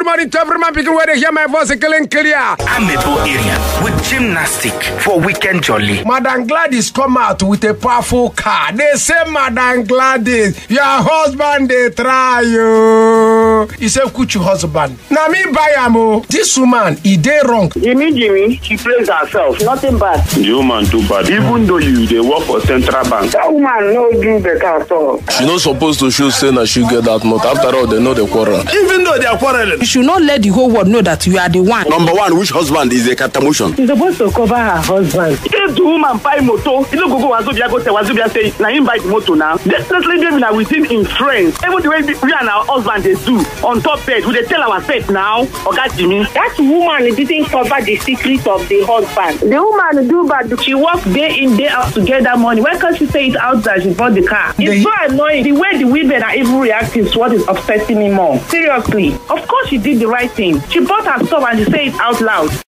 morning to every man picking where they hear my voice clean clear. Amebo area with gymnastic for weekend jolly. Madam Gladys come out with a powerful car. They say, Madam Gladys, your husband they try you. He said, "Kuchu husband." Now me buy am. This woman, he dey wrong. Jimmy, she plays herself. Nothing bad. The woman do bad. Even though they work for Central Bank. That woman no do better at all. She not supposed to show say that she get that note. After all, they know the quarrel. Even though they are quarreling. You should not let the whole world know that you are the one. Number one, which husband is a catamotion? She's supposed to cover her husband. If the woman buy motor, you know go Wazobia go tell Wazobia say, now him buy the motor now. Definitely baby now within in friends. Even the way we and our husband they do on top bed, we they tell ourselves now, okay Jimmy. That woman didn't cover the secret of the husband. The woman do bad. She works day in, day out to get that money. Why can't she say it out that she bought the car? It's so annoying. The way the women are even reacting to what is upsetting me more. Seriously. Of course she did the right thing. She bought her stuff and she said it out loud.